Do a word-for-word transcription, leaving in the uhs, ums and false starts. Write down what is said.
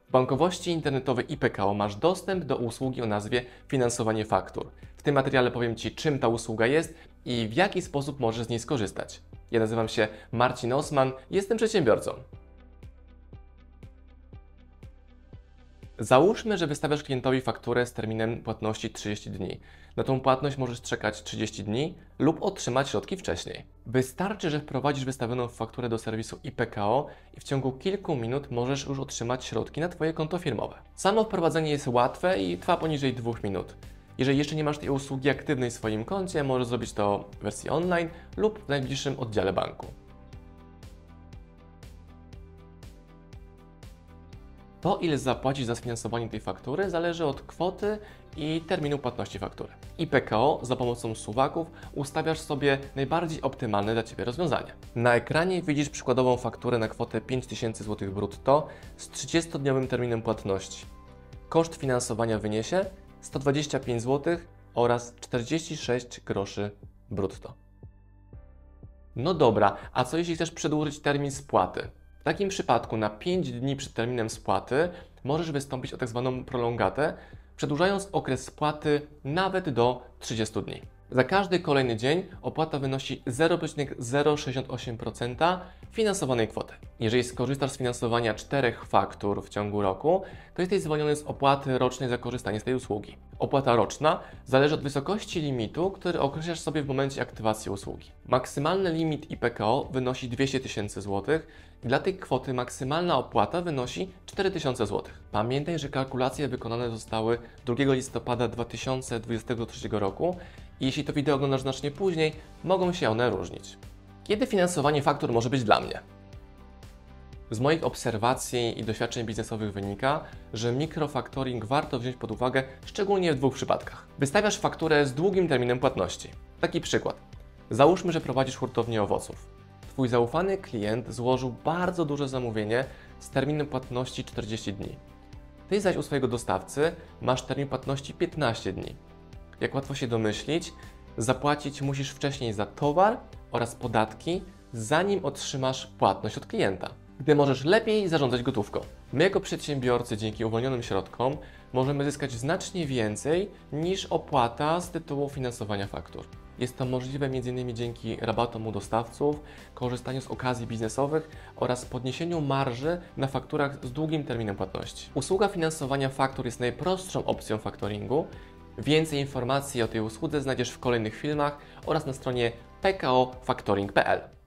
W bankowości internetowej i P K O masz dostęp do usługi o nazwie finansowanie faktur. W tym materiale powiem Ci, czym ta usługa jest i w jaki sposób możesz z niej skorzystać. Ja nazywam się Marcin Osman, jestem przedsiębiorcą. Załóżmy, że wystawiasz klientowi fakturę z terminem płatności trzydzieści dni. Na tą płatność możesz czekać trzydzieści dni lub otrzymać środki wcześniej. Wystarczy, że wprowadzisz wystawioną fakturę do serwisu i P K O i w ciągu kilku minut możesz już otrzymać środki na Twoje konto firmowe. Samo wprowadzenie jest łatwe i trwa poniżej dwóch minut. Jeżeli jeszcze nie masz tej usługi aktywnej w swoim koncie, możesz zrobić to w wersji online lub w najbliższym oddziale banku. To, ile zapłacisz za sfinansowanie tej faktury, zależy od kwoty i terminu płatności faktury. I P K O za pomocą suwaków ustawiasz sobie najbardziej optymalne dla Ciebie rozwiązanie. Na ekranie widzisz przykładową fakturę na kwotę pięć tysięcy złotych brutto z trzydziestodniowym terminem płatności. Koszt finansowania wyniesie sto dwadzieścia pięć złotych oraz czterdzieści sześć groszy brutto. No dobra, a co jeśli chcesz przedłużyć termin spłaty? W takim przypadku na pięć dni przed terminem spłaty możesz wystąpić o tak zwaną prolongatę, przedłużając okres spłaty nawet do trzydziestu dni. Za każdy kolejny dzień opłata wynosi zero przecinek zero sześćdziesiąt osiem procent finansowanej kwoty. Jeżeli skorzystasz z finansowania czterech faktur w ciągu roku, to jesteś zwolniony z opłaty rocznej za korzystanie z tej usługi. Opłata roczna zależy od wysokości limitu, który określasz sobie w momencie aktywacji usługi. Maksymalny limit i P K O wynosi dwieście tysięcy złotych i dla tej kwoty maksymalna opłata wynosi cztery tysiące złotych. Pamiętaj, że kalkulacje wykonane zostały drugiego listopada dwa tysiące dwudziestego trzeciego roku i jeśli to wideo oglądasz znacznie później, mogą się one różnić. Kiedy finansowanie faktur może być dla mnie? Z moich obserwacji i doświadczeń biznesowych wynika, że mikrofaktoring warto wziąć pod uwagę szczególnie w dwóch przypadkach. Wystawiasz fakturę z długim terminem płatności. Taki przykład. Załóżmy, że prowadzisz hurtownię owoców. Twój zaufany klient złożył bardzo duże zamówienie z terminem płatności czterdzieści dni. Ty zaś u swojego dostawcy masz termin płatności piętnaście dni. Jak łatwo się domyślić, zapłacić musisz wcześniej za towar oraz podatki, zanim otrzymasz płatność od klienta, gdy możesz lepiej zarządzać gotówką. My jako przedsiębiorcy dzięki uwolnionym środkom możemy zyskać znacznie więcej niż opłata z tytułu finansowania faktur. Jest to możliwe m in dzięki rabatom u dostawców, korzystaniu z okazji biznesowych oraz podniesieniu marży na fakturach z długim terminem płatności. Usługa finansowania faktur jest najprostszą opcją faktoringu. Więcej informacji o tej usłudze znajdziesz w kolejnych filmach oraz na stronie p k o faktoring kropka p l.